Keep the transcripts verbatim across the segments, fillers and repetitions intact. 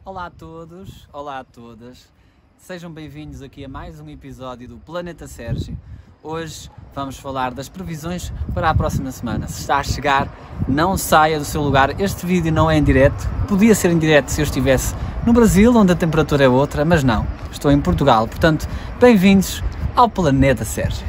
Olá a todos, olá a todas, sejam bem-vindos aqui a mais um episódio do Planeta Sérgio. Hoje vamos falar das previsões para a próxima semana. Se está a chegar, não saia do seu lugar. Este vídeo não é em direto, podia ser em direto se eu estivesse no Brasil, onde a temperatura é outra, mas não, estou em Portugal. Portanto, bem-vindos ao Planeta Sérgio.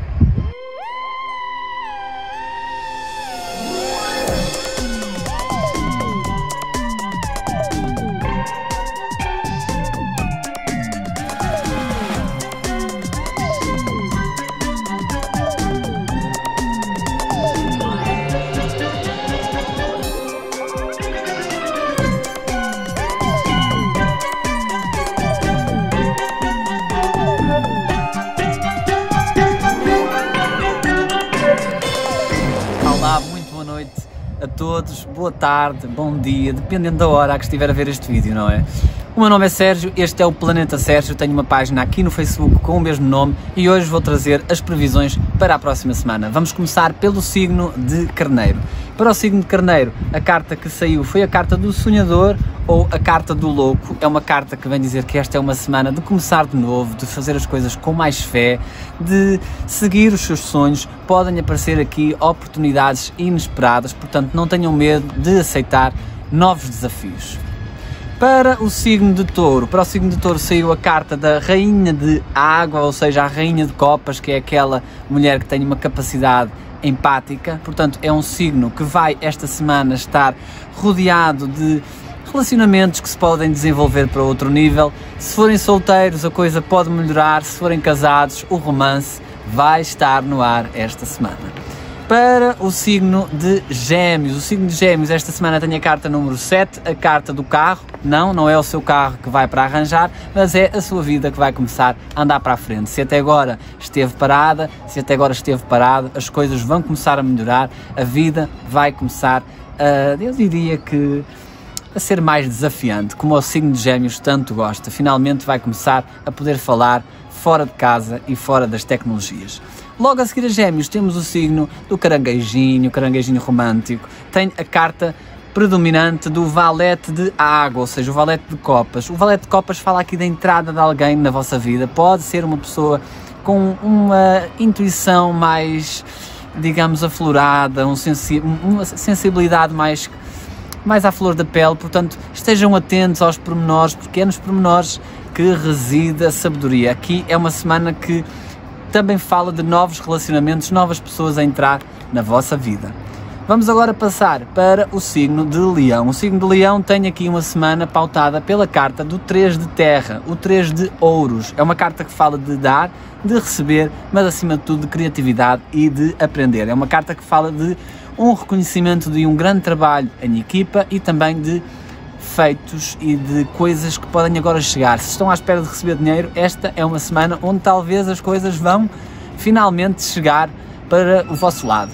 A todos, boa tarde, bom dia, dependendo da hora a que estiver a ver este vídeo, não é? O meu nome é Sérgio, este é o Planeta Sérgio, tenho uma página aqui no Facebook com o mesmo nome e hoje vou trazer as previsões para a próxima semana. Vamos começar pelo signo de Carneiro. Para o signo de Carneiro, a carta que saiu foi a carta do Sonhador ou a carta do Louco. É uma carta que vem dizer que esta é uma semana de começar de novo, de fazer as coisas com mais fé, de seguir os seus sonhos. Podem aparecer aqui oportunidades inesperadas, portanto não tenham medo de aceitar novos desafios. Para o signo de Touro, para o signo de Touro saiu a carta da Rainha de Água, ou seja, a Rainha de Copas, que é aquela mulher que tem uma capacidade empática, portanto é um signo que vai esta semana estar rodeado de relacionamentos que se podem desenvolver para outro nível. Se forem solteiros a coisa pode melhorar, se forem casados o romance vai estar no ar esta semana. Para o signo de Gêmeos, o signo de Gêmeos esta semana tem a carta número sete, a carta do carro. Não, não é o seu carro que vai para arranjar, mas é a sua vida que vai começar a andar para a frente. Se até agora esteve parada, se até agora esteve parado, as coisas vão começar a melhorar, a vida vai começar a, eu diria que, a ser mais desafiante, como o signo de Gêmeos tanto gosta. Finalmente vai começar a poder falar fora de casa e fora das tecnologias. Logo a seguir a Gêmeos temos o signo do caranguejinho, o caranguejinho romântico. Tem a carta predominante do valete de água, ou seja, o valete de copas. O valete de copas fala aqui da entrada de alguém na vossa vida. Pode ser uma pessoa com uma intuição mais, digamos, aflorada, um sensi uma sensibilidade mais, mais à flor da pele. Portanto, estejam atentos aos pormenores, porque é nos pormenores que reside a sabedoria. Aqui é uma semana que também fala de novos relacionamentos, novas pessoas a entrar na vossa vida. Vamos agora passar para o signo de Leão. O signo de Leão tem aqui uma semana pautada pela carta do três de terra, o três de ouros. É uma carta que fala de dar, de receber, mas acima de tudo de criatividade e de aprender. É uma carta que fala de um reconhecimento de um grande trabalho em equipa e também de feitos e de coisas que podem agora chegar. Se estão à espera de receber dinheiro, esta é uma semana onde talvez as coisas vão finalmente chegar para o vosso lado.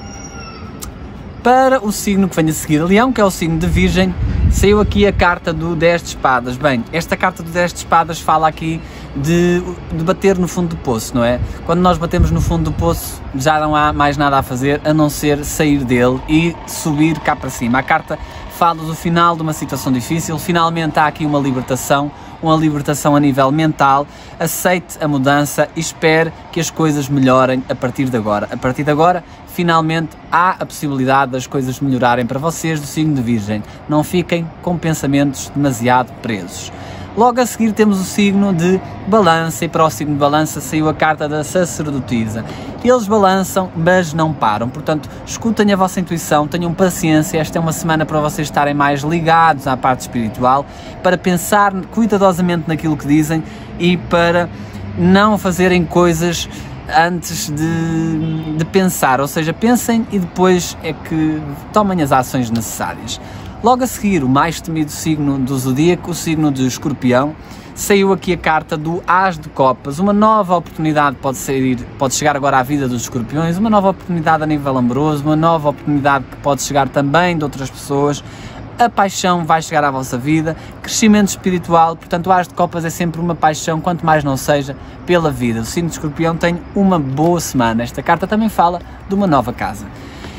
Para o signo que vem a seguir, Leão, que é o signo de Virgem, saiu aqui a carta do dez de espadas. Bem, esta carta do dez de espadas fala aqui de, de bater no fundo do poço, não é? Quando nós batemos no fundo do poço já não há mais nada a fazer a não ser sair dele e subir cá para cima. A carta fala do final de uma situação difícil, finalmente há aqui uma libertação, uma libertação a nível mental. Aceite a mudança e espere que as coisas melhorem a partir de agora. A partir de agora, finalmente há a possibilidade das coisas melhorarem para vocês do signo de Virgem. Não fiquem com pensamentos demasiado presos. Logo a seguir temos o signo de Balança e para o signo de Balança saiu a carta da sacerdotisa. Eles balançam, mas não param, portanto escutem a vossa intuição, tenham paciência, esta é uma semana para vocês estarem mais ligados à parte espiritual, para pensar cuidadosamente naquilo que dizem e para não fazerem coisas antes de, de pensar, ou seja, pensem e depois é que tomem as ações necessárias. Logo a seguir, o mais temido signo do zodíaco, o signo de Escorpião, saiu aqui a carta do As de Copas. Uma nova oportunidade pode, sair, pode chegar agora à vida dos escorpiões, uma nova oportunidade a nível amoroso, uma nova oportunidade que pode chegar também de outras pessoas. A paixão vai chegar à vossa vida, crescimento espiritual, portanto o As de Copas é sempre uma paixão, quanto mais não seja, pela vida. O signo de Escorpião tem uma boa semana. Esta carta também fala de uma nova casa.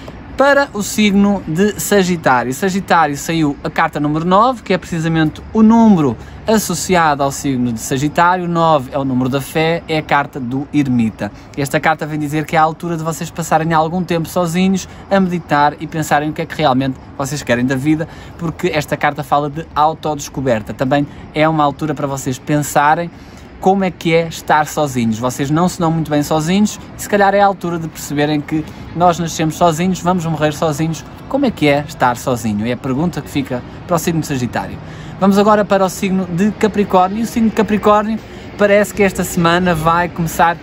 Para o signo de Sagitário, Sagitário saiu a carta número nove, que é precisamente o número associado ao signo de Sagitário. nove é o número da fé, é a carta do ermita. Esta carta vem dizer que é a altura de vocês passarem algum tempo sozinhos a meditar e pensarem o que é que realmente vocês querem da vida, porque esta carta fala de autodescoberta. Também é uma altura para vocês pensarem como é que é estar sozinhos. Vocês não se dão muito bem sozinhos e se calhar é a altura de perceberem que nós nascemos sozinhos, vamos morrer sozinhos. Como é que é estar sozinho? É a pergunta que fica para o signo de Sagitário. Vamos agora para o signo de Capricórnio. E o signo de Capricórnio parece que esta semana vai começar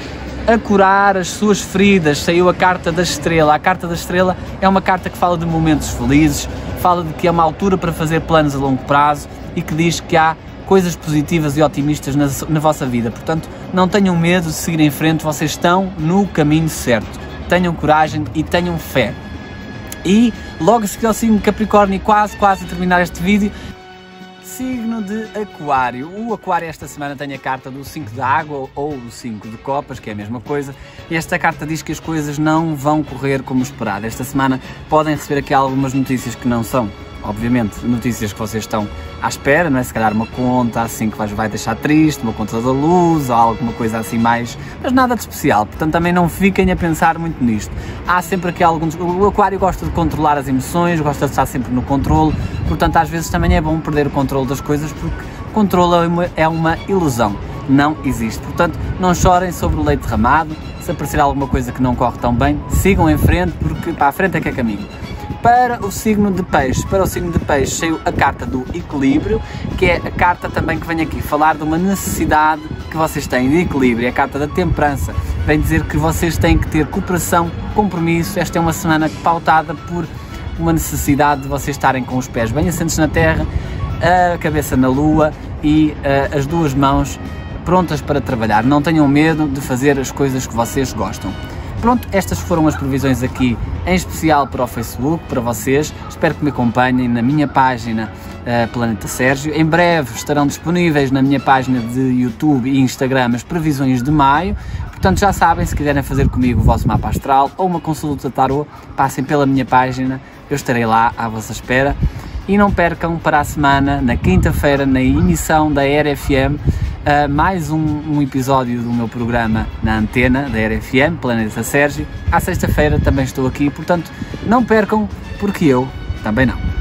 a curar as suas feridas. Saiu a carta da estrela. A carta da estrela é uma carta que fala de momentos felizes, fala de que é uma altura para fazer planos a longo prazo e que diz que há coisas positivas e otimistas na, na vossa vida. Portanto, não tenham medo de seguir em frente, vocês estão no caminho certo. Tenham coragem e tenham fé. E logo a seguir ao signo de Capricórnio, e quase, quase a terminar este vídeo, signo de Aquário. O Aquário esta semana tem a carta do cinco de água ou do cinco de copas, que é a mesma coisa, e esta carta diz que as coisas não vão correr como esperado. Esta semana podem receber aqui algumas notícias que não são, obviamente, notícias que vocês estão à espera, não é? Se calhar uma conta assim que vai deixar triste, uma conta da luz ou alguma coisa assim mais, mas nada de especial, portanto também não fiquem a pensar muito nisto. Há sempre aqui alguns... O Aquário gosta de controlar as emoções, gosta de estar sempre no controle, portanto às vezes também é bom perder o controle das coisas, porque controle é uma, é uma ilusão, não existe. Portanto, não chorem sobre o leite derramado, se aparecer alguma coisa que não corre tão bem, sigam em frente, porque para a frente é que é caminho. Para o signo de Peixe, para o signo de Peixe saiu a carta do equilíbrio, que é a carta também que vem aqui falar de uma necessidade que vocês têm de equilíbrio, é a carta da temperança, vem dizer que vocês têm que ter cooperação, compromisso. Esta é uma semana pautada por uma necessidade de vocês estarem com os pés bem assentes na terra, a cabeça na lua e uh, as duas mãos prontas para trabalhar. Não tenham medo de fazer as coisas que vocês gostam. Pronto, estas foram as previsões aqui, em especial para o Facebook, para vocês. Espero que me acompanhem na minha página uh, Planeta Sérgio. Em breve estarão disponíveis na minha página de YouTube e Instagram as previsões de maio. Portanto, já sabem, se quiserem fazer comigo o vosso mapa astral ou uma consulta de tarot, passem pela minha página, eu estarei lá à vossa espera. E não percam para a semana, na quinta-feira, na emissão da R F M, Uh, mais um, um episódio do meu programa na antena da R F M, Planeta Sérgio. À sexta-feira também estou aqui, portanto não percam, porque eu também não.